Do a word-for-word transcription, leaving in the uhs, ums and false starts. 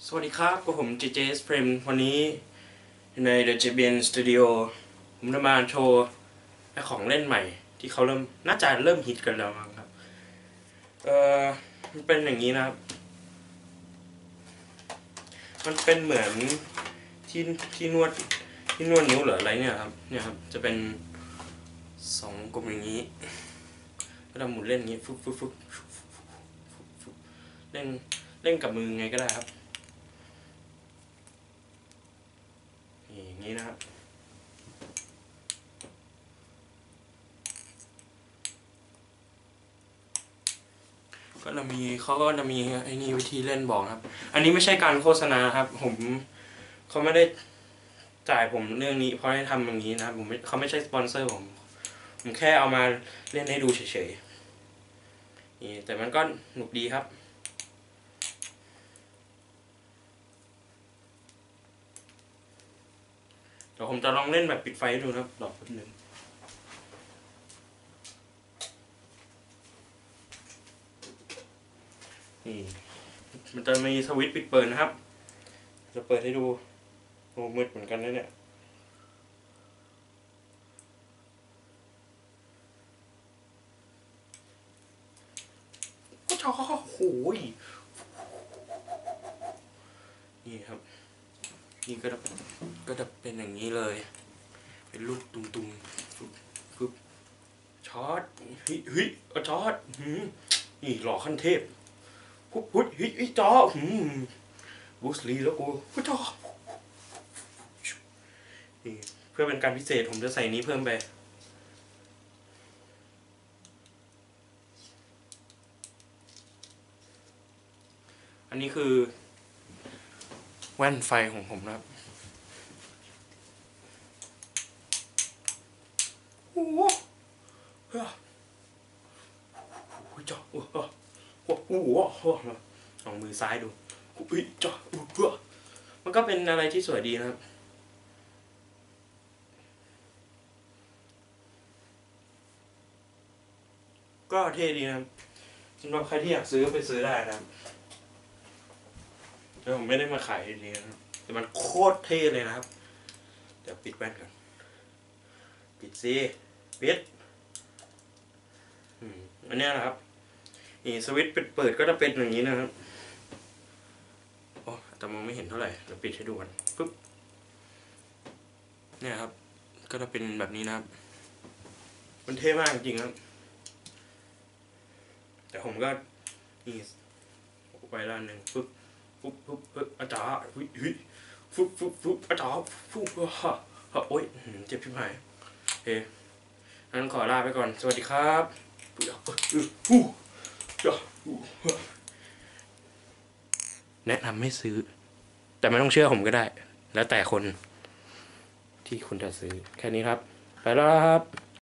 สวัสดีครับกับผม เจ เจ Frame วันนี้ใน The เจ บี เอ็น Studio ผมจะมาโชว์ของเล่นใหม่ที่เขาเริ่มน่าจะเริ่มฮิตกันแล้วมั้งครับเออมันเป็นอย่างนี้นะครับมันเป็นเหมือนที่ที่นวดที่นวดนิ้วหรืออะไรเนี่ยครับเนี่ยครับจะเป็นสองกลมอย่างนี้ก็จะหมุนเล่นอย่างนี้ฟึบฟึบฟึบเล่นเล่นกับมือไงก็ได้ครับอย่างนี้นะครับก็จะมีเขาก็จะมีไอ้นี่วิธีเล่นบอกครับอันนี้ไม่ใช่การโฆษณาครับผมเขาไม่ได้จ่ายผมเรื่องนี้เพราะให้ทำอย่างนี้นะครับผมเขาไม่ใช่สปอนเซอร์ผมผมแค่เอามาเล่นให้ดูเฉยๆนี่แต่มันก็หนุกดีครับเดี๋ยวผมจะลองเล่นแบบปิดไฟดูนะครับรอแป๊บนึงนี่มันจะมีสวิตช์ปิดเปิดนะครับจะเปิดให้ดูโอ้มืดเหมือนกันนะเนี่ยก็ชอโอ้ยนี่ครับนี่ก็จะก็จะเป็นอย่างนี้เลยเป็นลูกตุ่มๆฟึบฟึบช็อตเฮ้ยเฮ้ยช็อตนี่หล่อขั้นเทพพุ๊บพุ๊บเฮ้ยจอบูสลีแล้วกูก็จอนี่เพื่อเป็นการพิเศษผมจะใส่นี้เพิ่มไปอันนี้คือแว่นไฟของผมนะครับโอ้โหโอ้ยจ้าโอ้โหโอ้โหลองมือซ้ายดูอุ้ยจ้ามันก็เป็นอะไรที่สวยดีนะครับก็เท่ดีนะครับสำหรับใครที่อยากซื้อไปซื้อได้นะครับแต่ผมไม่ได้มาขายทีนี้นะครับแต่มันโคตรเท่เลยนะครับเดี๋ยวปิดแว่นก่อนปิดซิปิดอันนี้นะครับนี่สวิตช์เปิดก็จะเป็นอย่างนี้นะครับโอ้แต่มองไม่เห็นเท่าไหร่เดี๋ยวปิดให้ดูกันปึ๊บเนี่ยครับก็จะเป็นแบบนี้นะครับมันเท่มากจริงครับแต่ผมก็นี่ไว้ด้านหนึ่งปึ๊บปุ๊บปุ๊บปุ๊บอาจารย์เฮ้ยเฮ้ยฟุ๊บฟุ๊บฟุ๊บอาจารย์ฟุ๊บฮ่าฮ่าโอ๊ยเจ็บชิบหายโอเคงั้นขอลาไปก่อนสวัสดีครับแนะนำให้ซื้อแต่ไม่ต้องเชื่อผมก็ได้แล้วแต่คนที่คุณจะซื้อแค่นี้ครับไปแล้วครับ